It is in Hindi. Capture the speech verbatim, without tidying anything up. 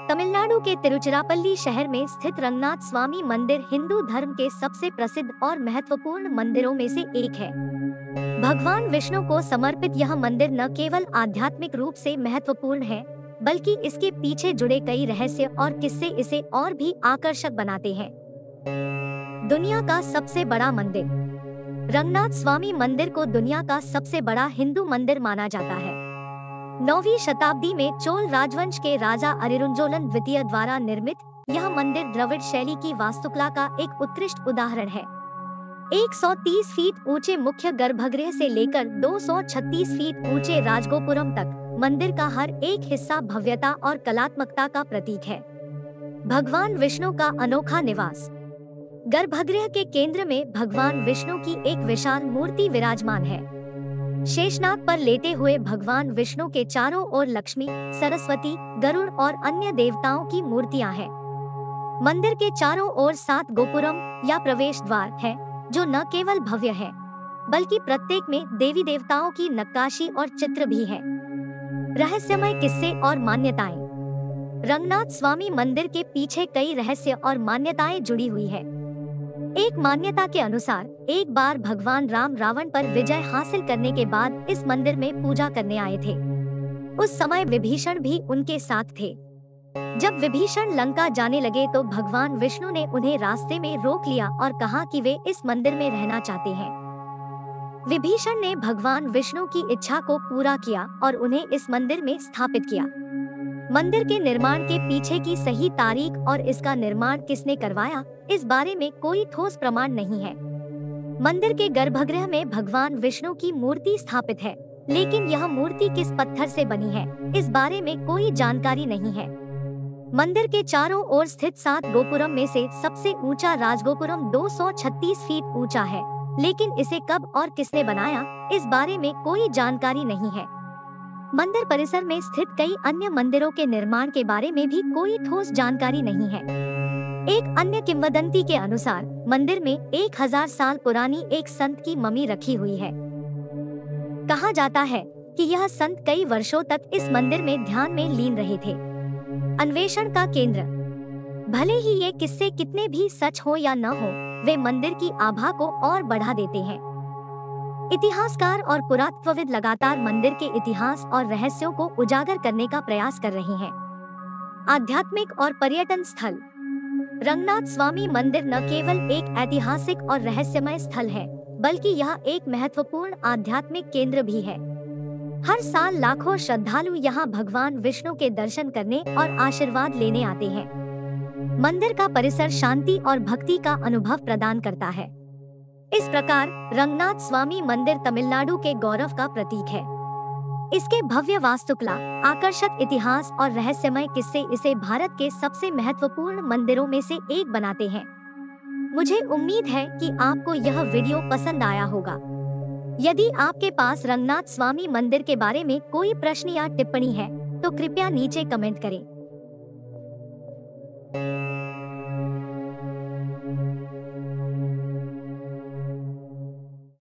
तमिलनाडु के तिरुचिरापल्ली शहर में स्थित रंगनाथ स्वामी मंदिर हिंदू धर्म के सबसे प्रसिद्ध और महत्वपूर्ण मंदिरों में से एक है। भगवान विष्णु को समर्पित यह मंदिर न केवल आध्यात्मिक रूप से महत्वपूर्ण है, बल्कि इसके पीछे जुड़े कई रहस्य और किस्से इसे और भी आकर्षक बनाते हैं। दुनिया का सबसे बड़ा मंदिर। रंगनाथ स्वामी मंदिर को दुनिया का सबसे बड़ा हिंदू मंदिर माना जाता है। नौवीं शताब्दी में चोल राजवंश के राजा अरिरुंजोलन द्वितीय द्वारा निर्मित यह मंदिर द्रविड़ शैली की वास्तुकला का एक उत्कृष्ट उदाहरण है। एक सौ तीस फीट ऊंचे मुख्य गर्भगृह से लेकर दो सौ छत्तीस फीट ऊंचे राजगोपुरम तक मंदिर का हर एक हिस्सा भव्यता और कलात्मकता का प्रतीक है। भगवान विष्णु का अनोखा निवास। गर्भगृह के केंद्र में भगवान विष्णु की एक विशाल मूर्ति विराजमान है। शेषनाग पर लेटे हुए भगवान विष्णु के चारों ओर लक्ष्मी, सरस्वती, गरुड़ और अन्य देवताओं की मूर्तियां हैं। मंदिर के चारों ओर सात गोपुरम या प्रवेश द्वार हैं, जो न केवल भव्य है, बल्कि प्रत्येक में देवी देवताओं की नक्काशी और चित्र भी है। रहस्यमय किस्से और मान्यताएं। रंगनाथ स्वामी मंदिर के पीछे कई रहस्य और मान्यताएं जुड़ी हुई है। एक मान्यता के अनुसार एक बार भगवान राम रावण पर विजय हासिल करने के बाद इस मंदिर में पूजा करने आए थे। उस समय विभीषण भी उनके साथ थे। जब विभीषण लंका जाने लगे तो भगवान विष्णु ने उन्हें रास्ते में रोक लिया और कहा कि वे इस मंदिर में रहना चाहते हैं। विभीषण ने भगवान विष्णु की इच्छा को पूरा किया और उन्हें इस मंदिर में स्थापित किया। मंदिर के निर्माण के पीछे की सही तारीख और इसका निर्माण किसने करवाया, इस बारे में कोई ठोस प्रमाण नहीं है। मंदिर के गर्भगृह में भगवान विष्णु की मूर्ति स्थापित है, लेकिन यह मूर्ति किस पत्थर से बनी है, इस बारे में कोई जानकारी नहीं है। मंदिर के चारों ओर स्थित सात गोपुरम में से सबसे ऊंचा राजगोपुरम दो सौ छत्तीस फीट ऊंचा है, लेकिन इसे कब और किसने बनाया, इस बारे में कोई जानकारी नहीं है। मंदिर परिसर में स्थित कई अन्य मंदिरों के निर्माण के बारे में भी कोई ठोस जानकारी नहीं है। एक अन्य किंवदंती के अनुसार मंदिर में एक हजार साल पुरानी एक संत की ममी रखी हुई है। कहा जाता है कि यह संत कई वर्षों तक इस मंदिर में ध्यान में लीन रहे थे। अन्वेषण का केंद्र। भले ही ये किस्से कितने भी सच हो या न हो, वे मंदिर की आभा को और बढ़ा देते हैं। इतिहासकार और पुरातत्वविद लगातार मंदिर के इतिहास और रहस्यों को उजागर करने का प्रयास कर रहे हैं। आध्यात्मिक और पर्यटन स्थल। रंगनाथ स्वामी मंदिर न केवल एक ऐतिहासिक और रहस्यमय स्थल है, बल्कि यह एक महत्वपूर्ण आध्यात्मिक केंद्र भी है। हर साल लाखों श्रद्धालु यहाँ भगवान विष्णु के दर्शन करने और आशीर्वाद लेने आते हैं। मंदिर का परिसर शांति और भक्ति का अनुभव प्रदान करता है। इस प्रकार रंगनाथ स्वामी मंदिर तमिलनाडु के गौरव का प्रतीक है। इसके भव्य वास्तुकला, आकर्षक इतिहास और रहस्यमय किस्से इसे भारत के सबसे महत्वपूर्ण मंदिरों में से एक बनाते हैं। मुझे उम्मीद है कि आपको यह वीडियो पसंद आया होगा। यदि आपके पास रंगनाथ स्वामी मंदिर के बारे में कोई प्रश्न या टिप्पणी है, तो कृपया नीचे कमेंट करें।